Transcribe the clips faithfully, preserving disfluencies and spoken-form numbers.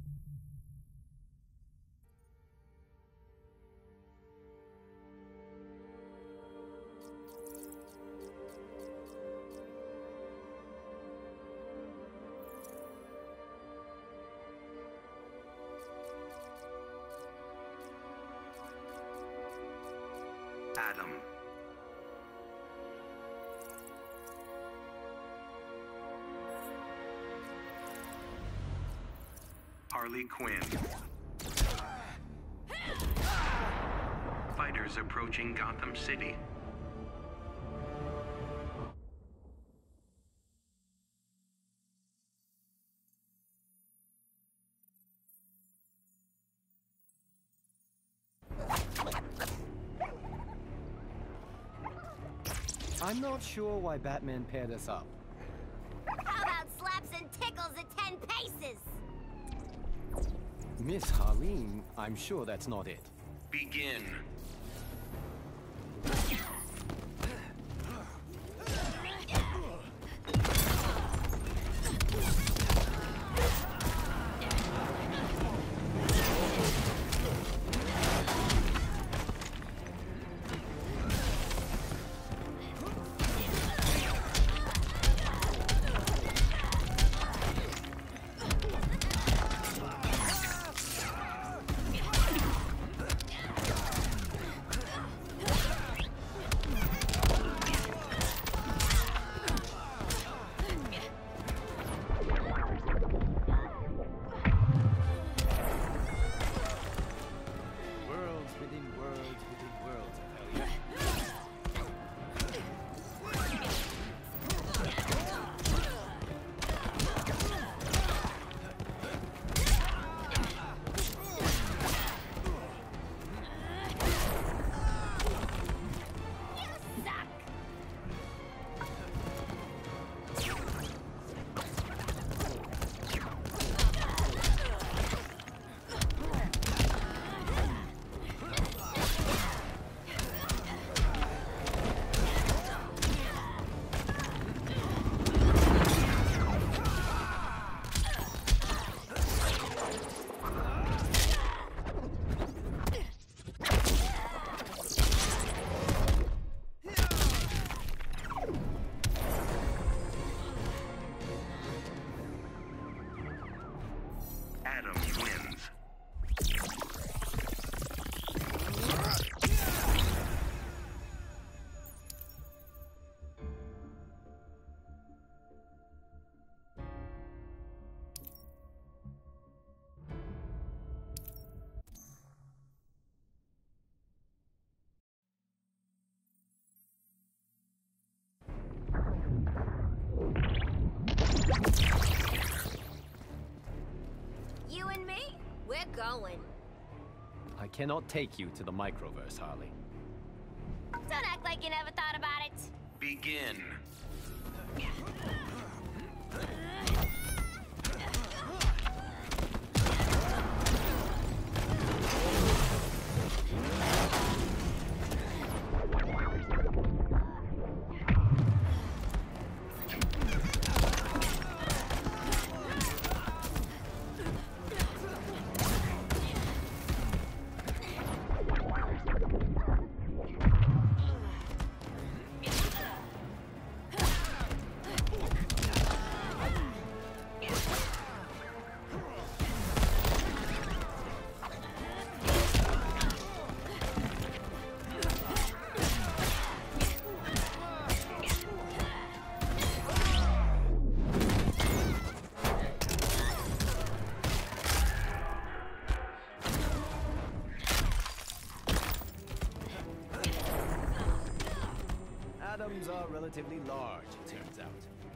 Adam. Harley Quinn. Fighters approaching Gotham City. I'm not sure why Batman paired us up. How about slaps and tickles at ten paces? Miss Harleen, I'm sure that's not it. Begin. Adam wins. You and me? We're going. I cannot take you to the Microverse, Harley. Don't act like you never thought about it. Begin. Atoms are relatively large, it turns out.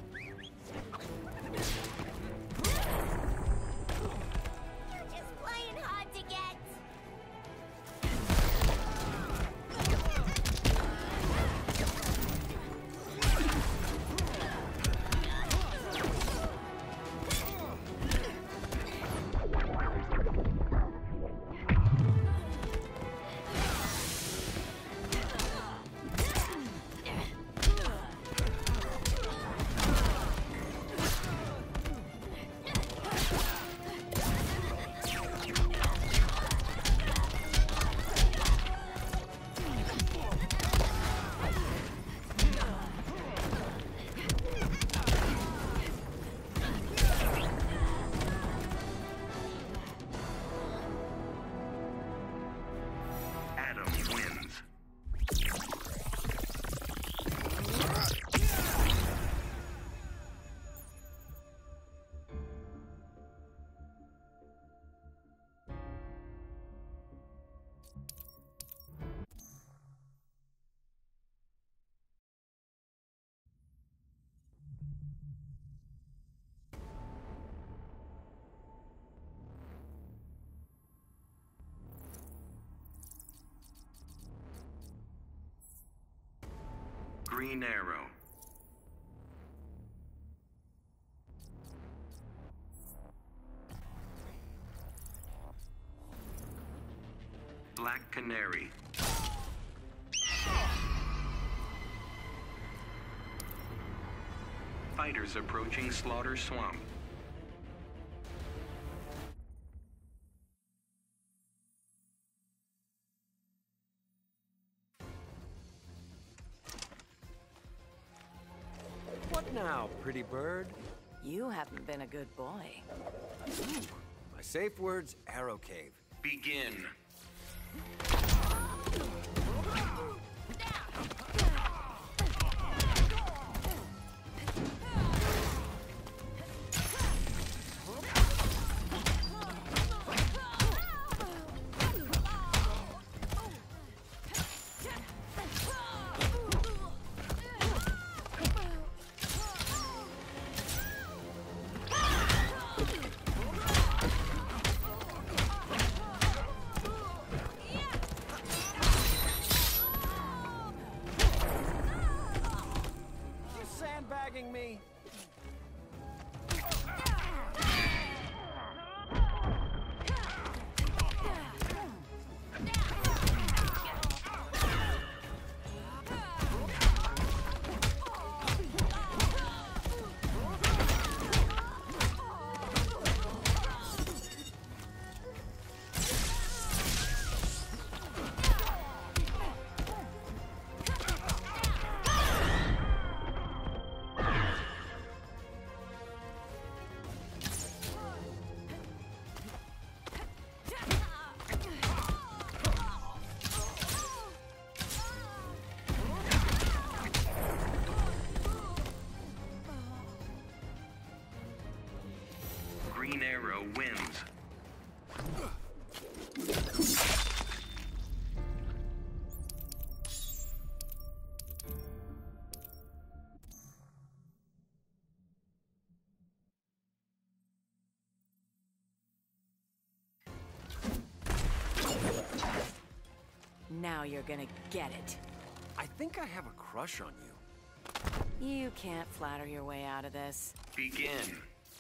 You're just playing hard to get. Green arrow. Black canary. Fighters approaching Slaughter Swamp. What now, pretty bird? You haven't been a good boy. Ooh, my safe word's Arrow Cave. Begin. Sandbagging me? Green arrow wins. Now you're gonna get it. I think I have a crush on you. You can't flatter your way out of this. Begin.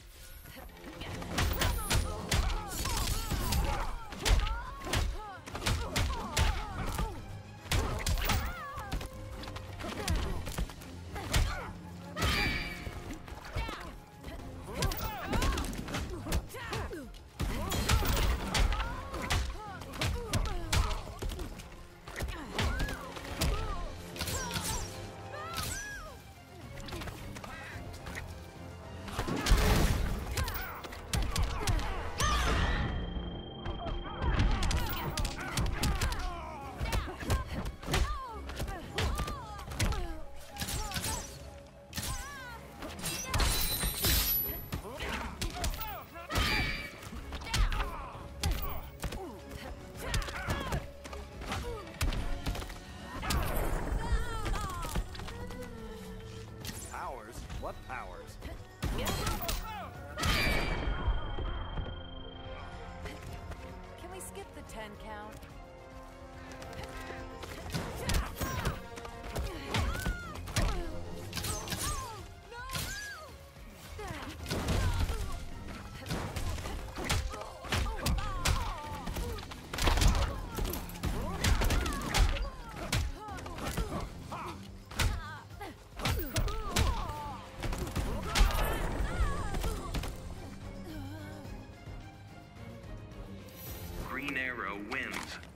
What powers? Can we skip the ten count? Green arrow wins.